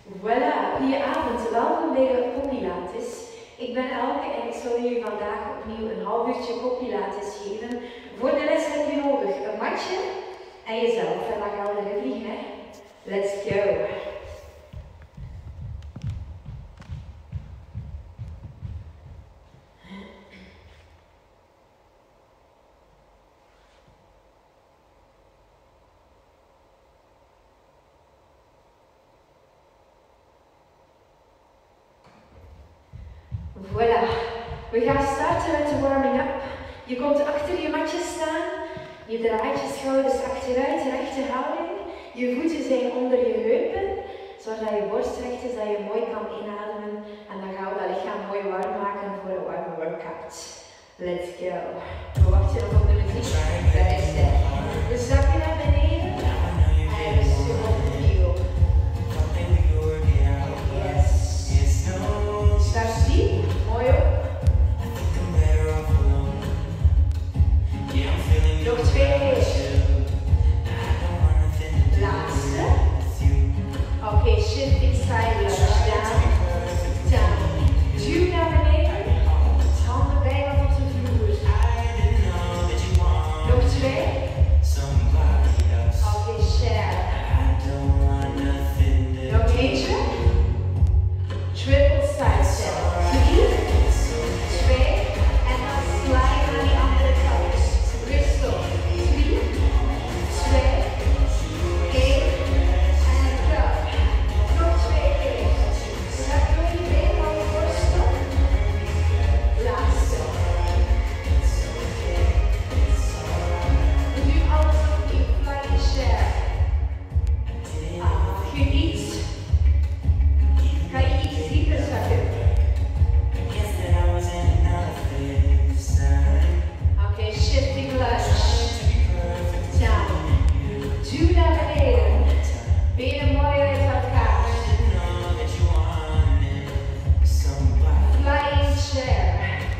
Voilà, goedenavond. Welkom bij de Poppilates. Ik ben Elke en ik zal jullie vandaag opnieuw een half uurtje Poppilates geven. Voor de les heb je nodig een matje en jezelf. En dan gaan we erin vliegen, hè. Let's go. Voilà, we gaan starten met de warming-up. Je komt achter je matje staan, je draait je schouders achteruit, rechte houding. Je voeten zijn onder je heupen, zodat je borst recht is, dat je mooi kan inademen. En dan gaan we dat lichaam mooi warm maken voor een warme workout. Let's go. We wachten nog op de muziek. Daar is het. We zakken naar beneden en we zoeken opnieuw. Yes. Start diep. Mooi op. Nog 2 keer. Laatste. Oké, shifting side lunge. Down. Down. Duw naar beneden. Handen bijna tot de vloer. Nog 2. Oké, share. Nog eentje. Triple side step. 3, 2 en dan slide naar die andere kant. Rustig. 3, 2, 1 en go. Nog 2 keer. Zak door je been van je borstel. Laatste. Nu alles opnieuw. Flying share. Geniet. Ga je iets dieper zakken. Oké, shifting lunge. Down. Duw naar beneden. Benen mooi uit elkaar. Flying chair.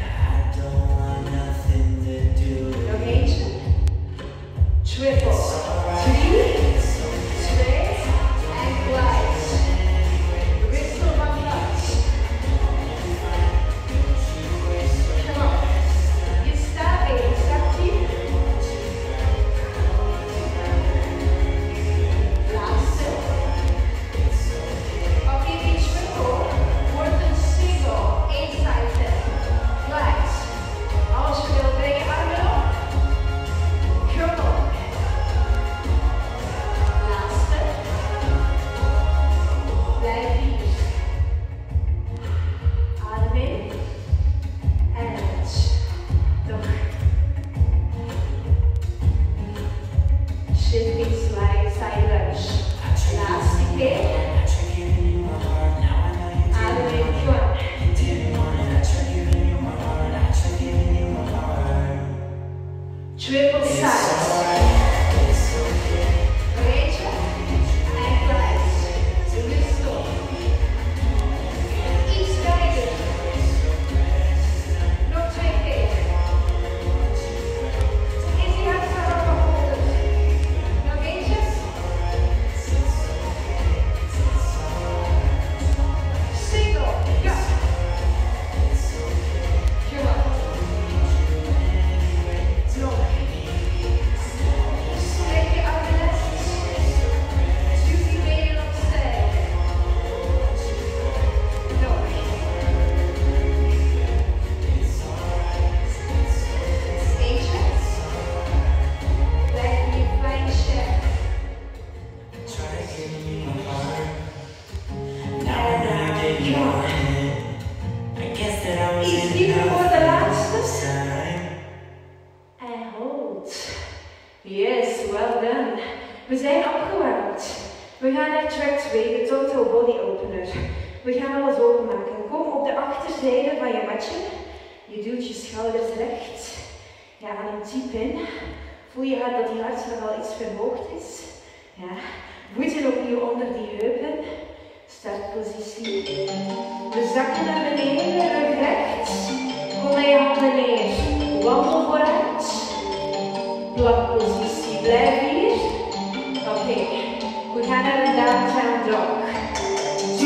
Nog eentje. Triple. 3, 2 en glide. Wissel van lat. Kom op. Je staat weer, je staat diep. Laatste. Oké, die triple wordt een single. 1 side step. Glide. Als je wilt, breng je armen op. Kom op. Laatste. Blijf hier. Adem in. En uit. Nog. Shifting slide, side lunge. Laatste keer. Adem in. Kom. Triple side. Breedje. En glide. Rustig. Iets wijder. Nog 2 keer. Is die hart van geholpen? Nog eentje. Single. Ja. Kom op. Nog. Strek je armen recht. Duw die benen opzij. Nog. Eentje. Blijf hier fijn share. Iets dieper voor de laatste. En hold. Yes, well done. We zijn opgewarmd. We gaan naar track 2, de total body opener. We gaan alles openmaken. Kom op de achterzijde van je matje. Je duwt je schouders recht. Ja, adem diep in. Voel je dat die hartslag al iets verhoogd is. Ja. Voeten opnieuw onder die heupen. Startpositie. We zakken naar beneden, rug recht. Kom met je handen neer. Wandel vooruit. Plankpositie. Blijf hier. Oké. We gaan naar een downtown dog.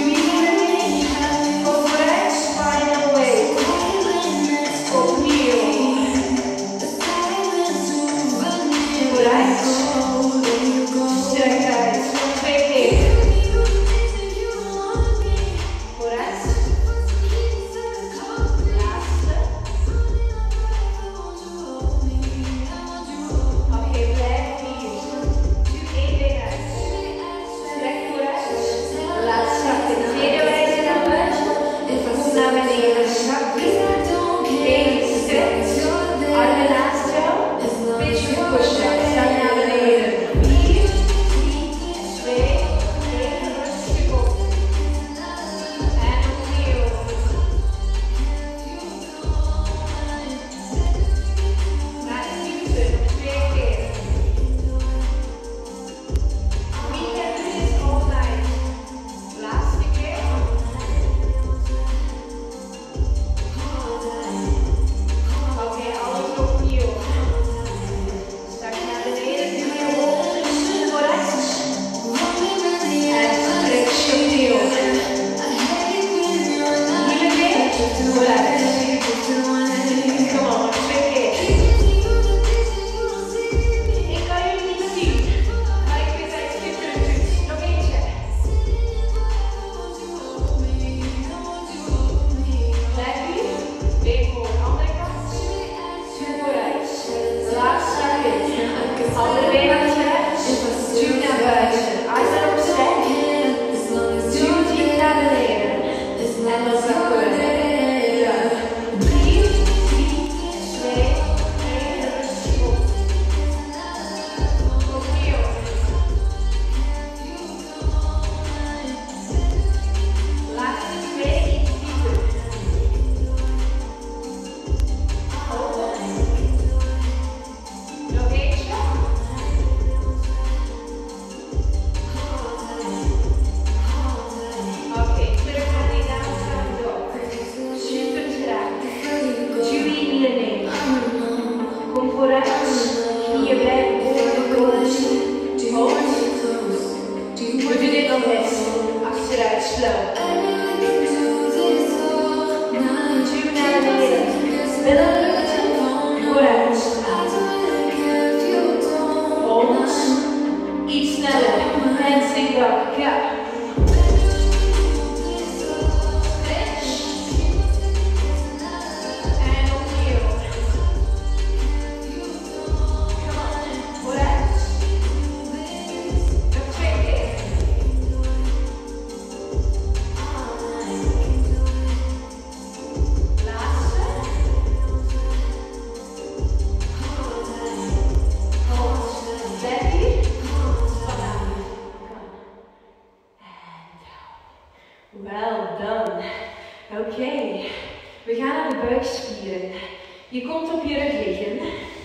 nog eens. Achteruit, slow. Duw naar beneden. Billen luchten. Vooruit. Hold. Iets sneller. En sink back. Ja. Je komt op je rug liggen.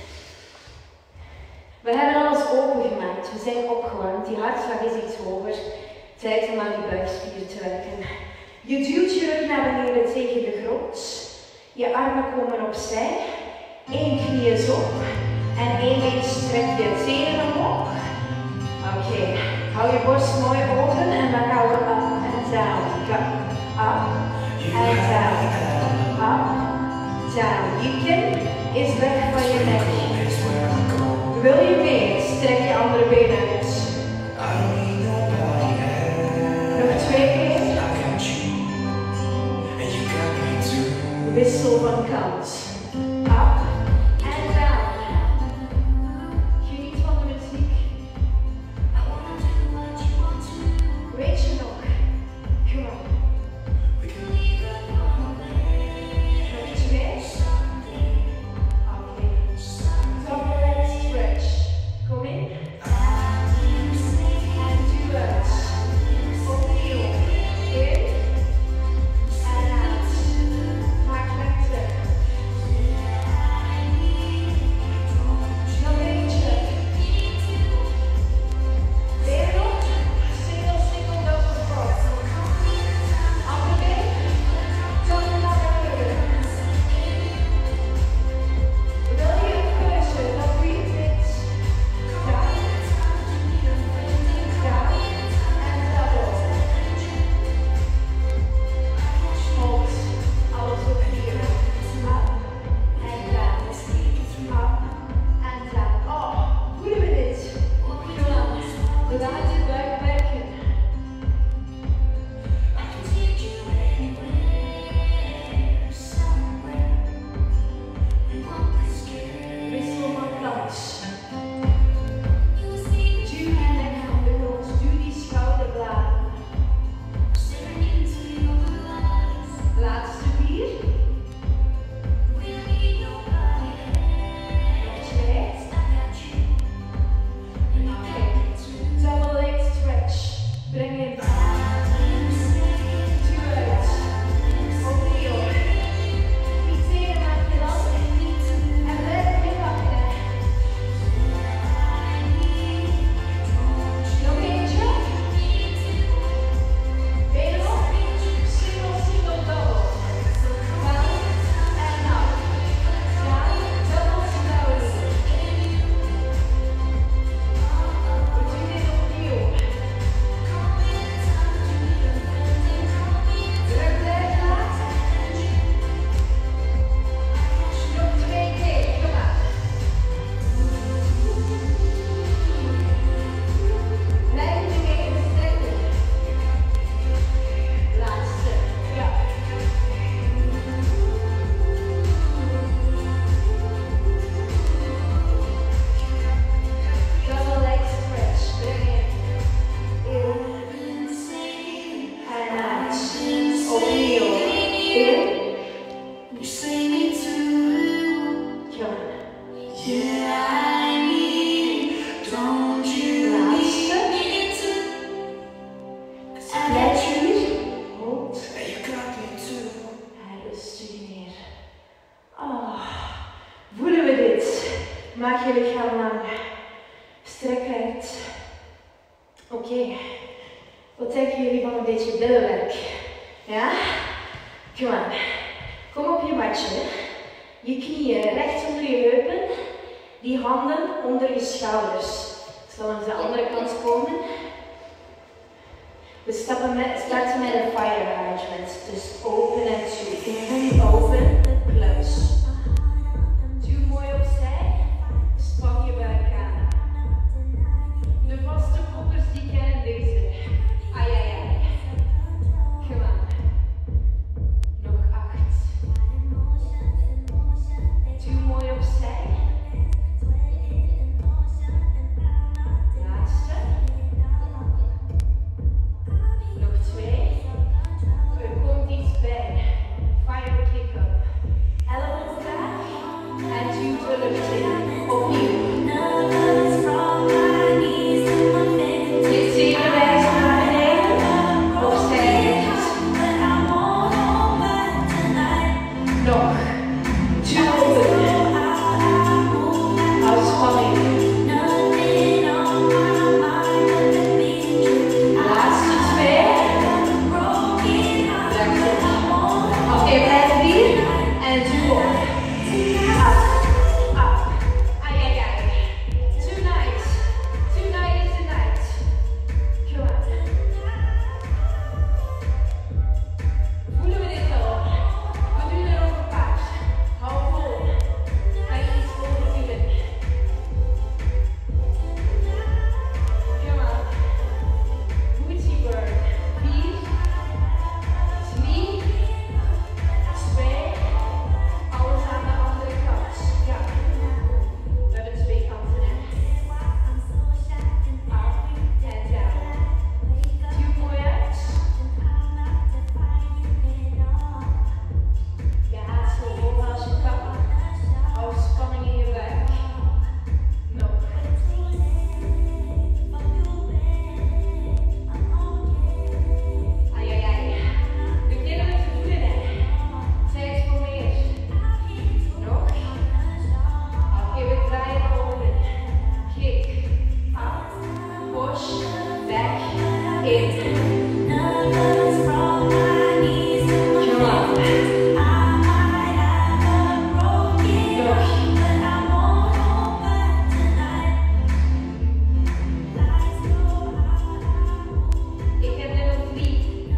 We hebben alles opengemaakt. We zijn opgewarmd. Die hartslag is iets hoger. Tijd om aan die buikspieren te werken. Je duwt je rug naar beneden tegen de grond. Je armen komen opzij. 1 knie is op. En 1 been strek je tenen omhoog. Oké. Hou je borst mooi open en dan gaan we up en down. Go. Up en down. Up. Down. Je kin is weg van je nek. Wil je mee? Strek je andere been uit. Nog 2 keer. Wissel van kant. Up en down. Geniet van de muziek. Weet je nog? Kom op. Kom in. En duw uit. Opnieuw. In. En uit. Maak lengte. Nog eentje. Weer op. Single, single, double cross. Andere been. Double naar beneden. Wil je een keuze? Dan doe je dit. Maak je lichaam lang. Strek uit. Oké. Wat denken jullie van een beetje billenwerk? Ja? Kom aan. Kom op je matje. Je knieën recht onder je heupen. Die handen onder je schouders. Ik zal aan de andere kant komen. We starten met een fire hydrant. Dus open en toe. In, open, plus. Duw mooi opzij. Span je buik aan. De vaste koppers die kennen deze. Ai, ai, ai. Kom aan. Nog 8. Duw mooi opzij. Laatste. Nog 2. Er komt iets bij. Fire kick-up. Elleboog laag. En duw de lucht in. Opnieuw. Dit zeven wijzen naar beneden. Opzij rechts. Nog. Duw open. Hou spanning. Laatste 2. Oké, blijf hier. En duw op. Up. Ai, ai, ai. Tonight. Tonight is the night. Kom aan. Voelen we dit al? We doen er ook een paar. Hou vol. Ga je iets overduwen. Kom aan. Booty burn. 4, 3, 2. Alles aan de andere kant. Ja. We hebben 2 kanten, hè. Up en down. Duw mooi uit. Je haalt zo hoog als je kan. Hou spanning in je buik. Nog. Ai, ai, ai. Beginnen we te voelen, hè. Tijd voor meer. Nog. Oké, we draaien naar boven. Kick. Up. Push. Back. In. Kom aan. Ik heb er nog 3.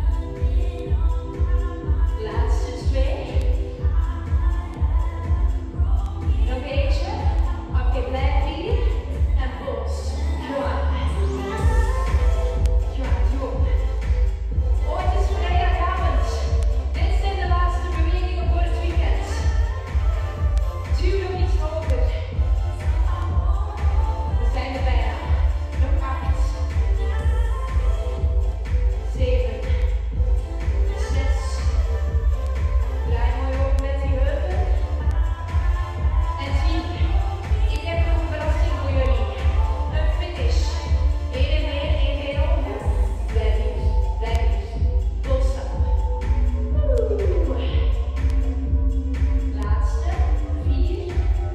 Laatste 2. Nog eentje. Oké, blijf hier. En pols. Kom aan. Kom aan, doe op. Oh, het is vrijdagavond. Dit zijn de laatste bewegingen voor het weekend. Duw nog iets hoger. We zijn er bijna. Nog 8. 7. 6. Draai mooi op met die heupen. En 10. Ik heb nog een verrassing voor jullie. Een finish. 1 en 1, 1 en ogen. Blijf hier. Blijf hier. Volstap. Laatste. 4.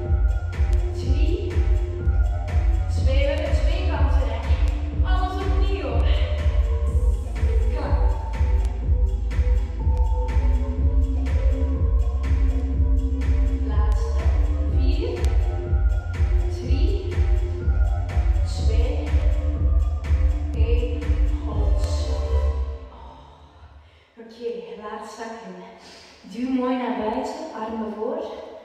3. 2. We hebben 2 kanten, hè. Alles opnieuw. Kom aan. Laatste. 4, 3, 2, 1. Hold. Oké, laat zakken. Duw mooi naar buiten, armen voor.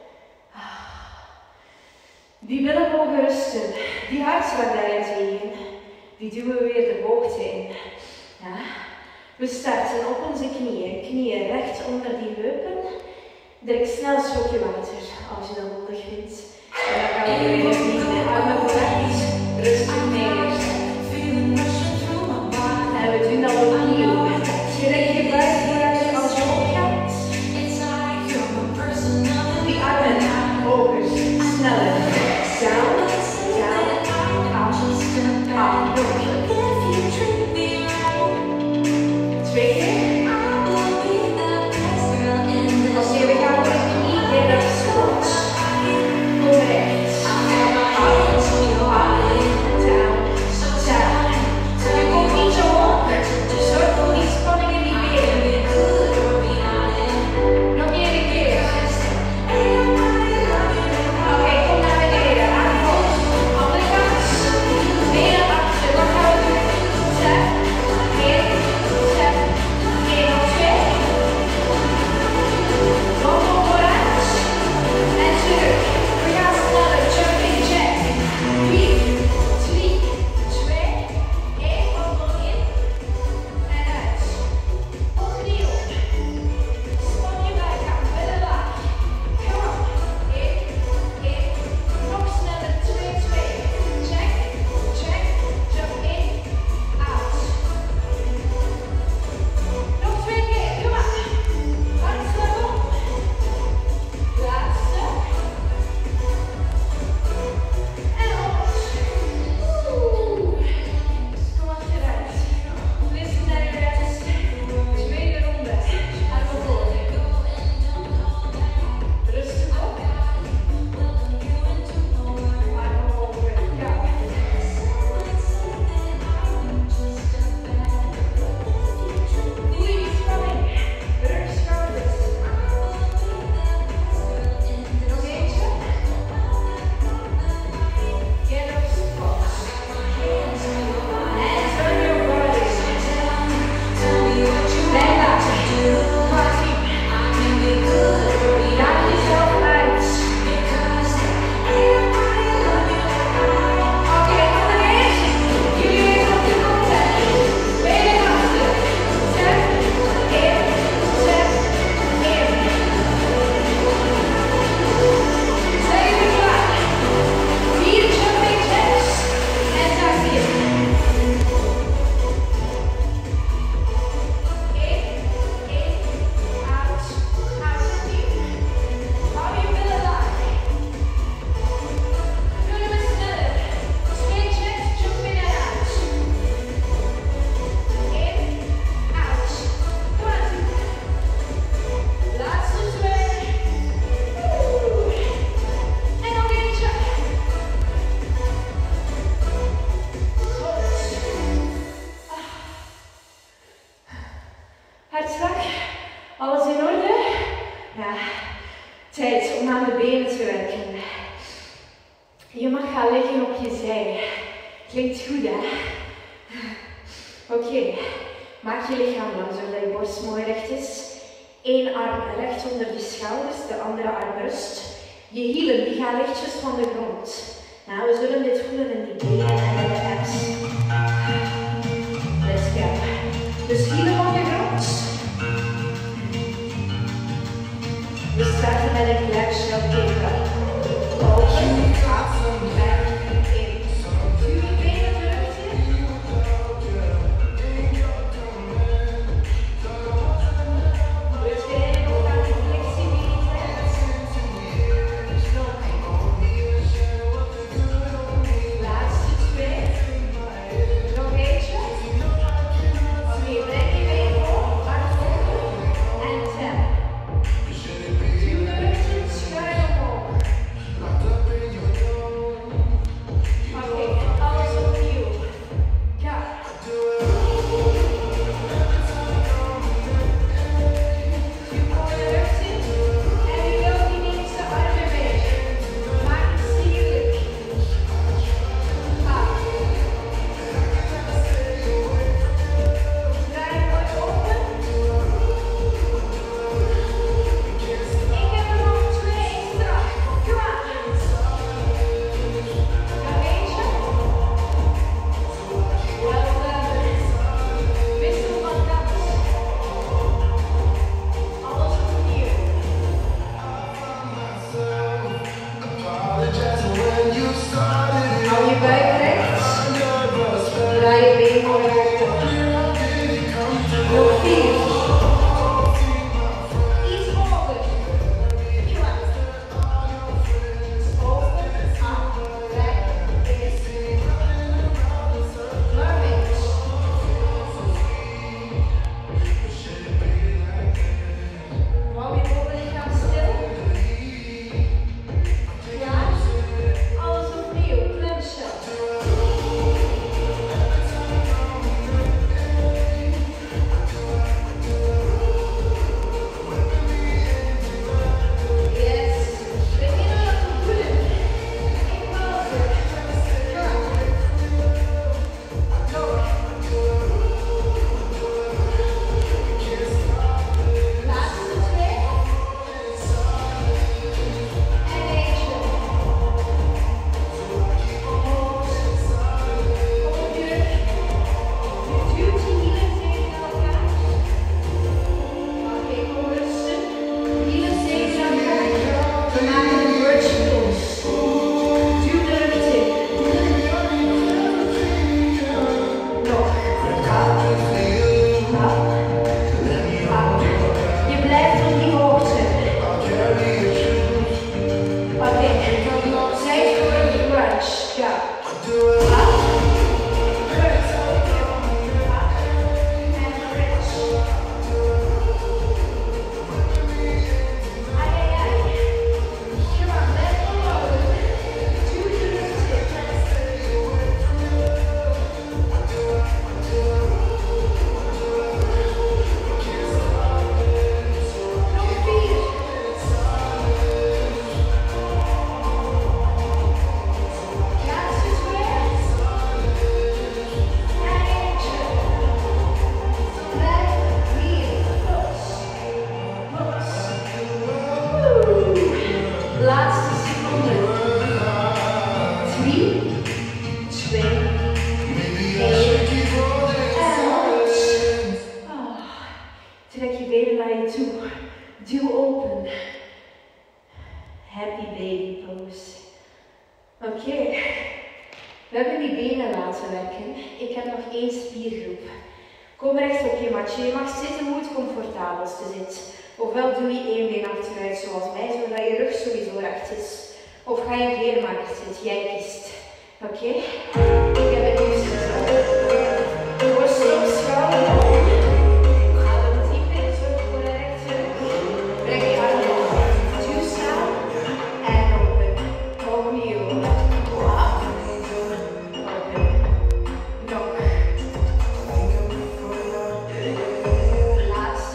Die billen mogen rusten. Die hartslag daarentegen, die duwen we weer de hoogte in. Ja. We starten op onze knieën. Knieën recht onder die heupen. Drink snel een slokje water als je dat nodig vindt. En dan gaan we weer opnieuw. Armen vooruit. Rustig neer. En we doen dat opnieuw. Je rekt je buik vooruit als je opgaat. Die armen hoger. Sneller. Down. Down. Up. Up. Nog. 2 keer. Oké, we gaan weer knie in dat squat. Kom recht. Up. Up. Down. Hartslag. Alles in orde? Ja. Tijd om aan de benen te werken. Je mag gaan liggen op je zij. Klinkt goed, hè? Oké. Maak je lichaam lang zodat je borst mooi recht is. Eén arm recht onder de schouders, de andere arm rust. Je hielen die gaan lichtjes van de grond. Nou, we zullen dit voelen in die benen en in de abs. Let's go. Dus hielen van de grond. We starten met een klein schelpkever. Open, af, weg, in. Duw je benen terug in. We trainen ook aan de flexibiliteit. Nog. Laatste twee. Nog eentje. Oké, breng je been op, arm open en tap. Duw de rug in, schuin omhoog. Oké, alles opnieuw. Ja. Duw gewoon de rug in en je wilt die eerste armen weg. Maak het sierlijk. Af. Draai mooi open. Ik heb er nog twee extra. Kom aan. Nog eentje. Well done. Wissel van kant. Alles opnieuw. Hou je buik recht. Draai je been mooi rechtop. Nog 4. Iets hoger. Kom aan. Open, af, weg, in. Love it. Hou je bovenlichaam stil. Klaar. Alles opnieuw. Clenchen. Yes. Beginnen we te voelen. In pauze. Kom. Nog. Laatste twee. En eentje. Omhoog. Op je rug. Je duwt je hielen tegen elkaar. Oké, kom rusten. Hielen tegen elkaar. We maken een bridge pose. Duw de rug in. Nog. Up. Up. Je blijft op die hoogte. Oké, zij voor een crunch. Ja. Up. Crunch. Up. En crunch. Ai, ai, ai. Kom aan, blijf volhouden. Duw de rug in. Nog 4. Laatste twee. En eentje. Blijf hier. Los. Los. Laatste seconde. 3, 2, 1. En los. Trek je benen naar je toe. Duw open. Happy baby pose. Oké. We hebben die benen laten werken. Ik heb nog 1 spiergroep. Kom recht op je matje. Je mag zitten hoe het comfortabelste zit. Ofwel doe je 1 been achteruit zoals mij, zodat je rug sowieso recht is. Of ga je veermaker zitten. Jij kiest. Oké? Ik heb het liefst borst op, schouder op. Adem diep in, zorg voor een rechte rug. Breng je armen op. Duw samen en open. Opnieuw. Up. Open. Nog. Laatste.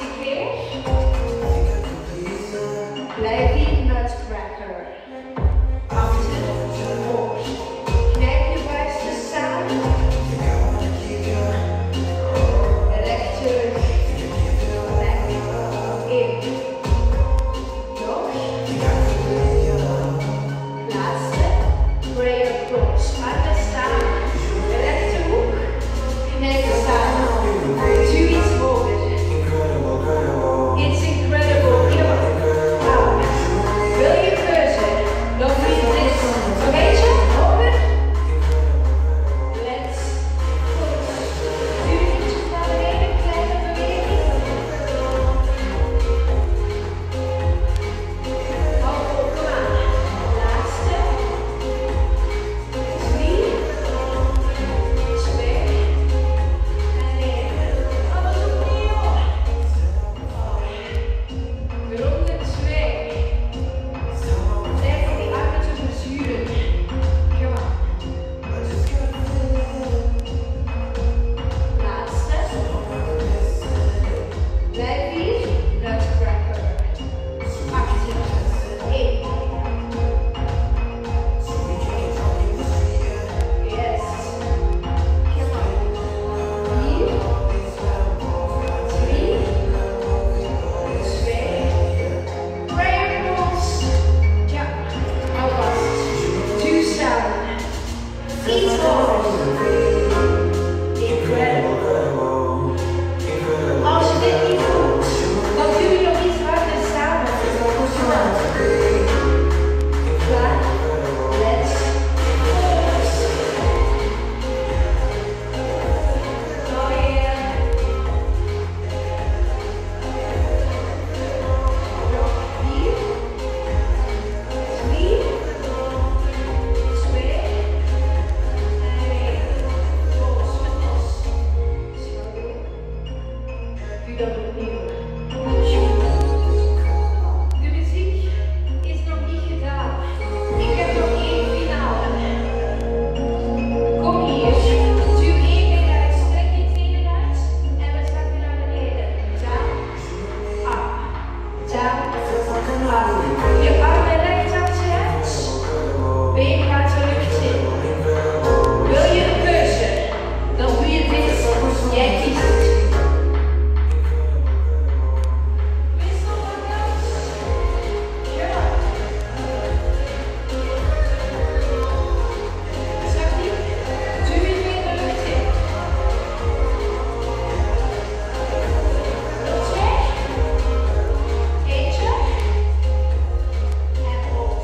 dat opnieuw. De muziek is nog niet gedaan. Ik heb nog één finale. Kom hier. Duw één been uit, strek je tenen uit en we zakken naar beneden. Down, up, down, up. Je armen recht achter je uit. Been gaat de lucht in. Wil je een keuze? Dan doe je dit. Jij kiest het. Wissel van kant. Ja. Zak diep. Duw je weer de lucht in. Nog twee. Eentje. En los.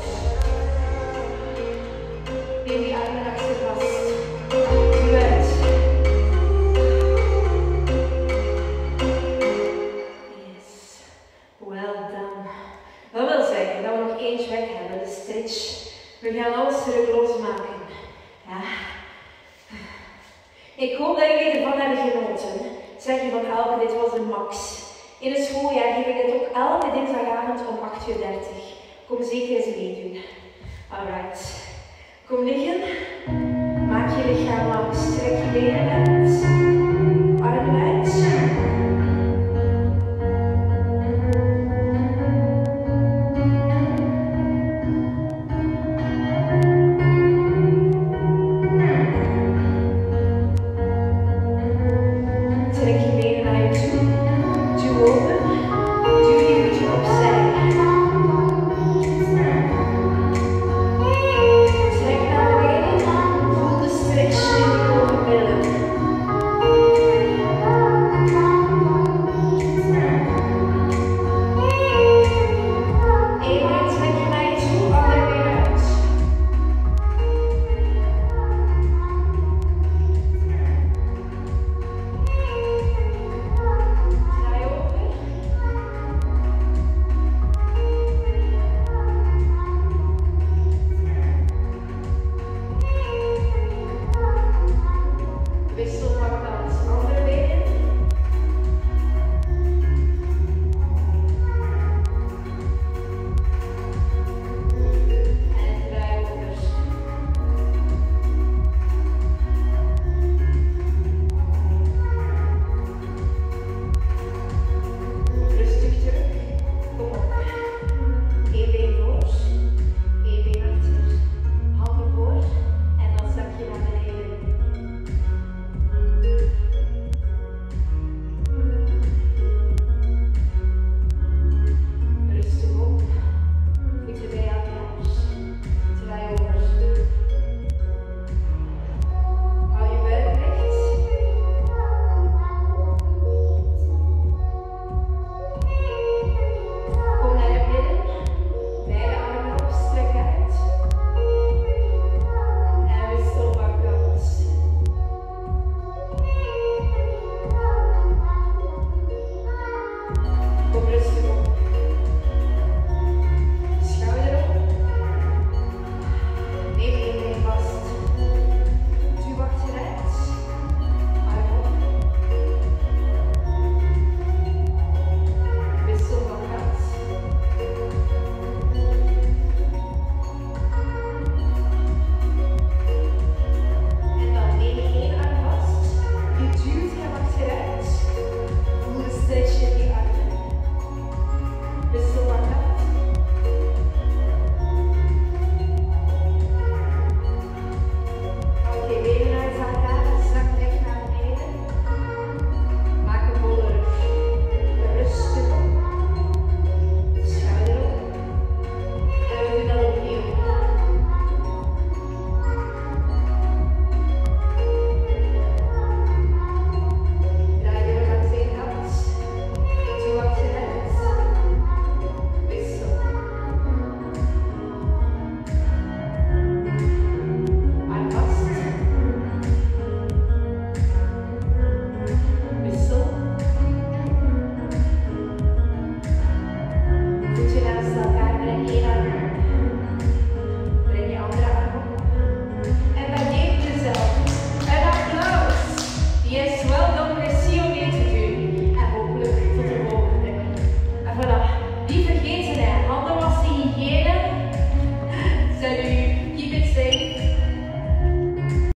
Neem die armen achter vast. Duw uit. Yes. Well done. Dat wil zeggen dat we nog één track hebben, de stretch. We gaan alles terug losmaken. Ja. Ik hoop dat jullie ervan hebben genoten. Zeg je van Elke, dit was de max. In het schooljaar geef ik dit ook elke dinsdagavond om 8:30. Kom zeker eens meedoen. Alright. Kom liggen. Maak je lichaam lang. Strek je benen uit.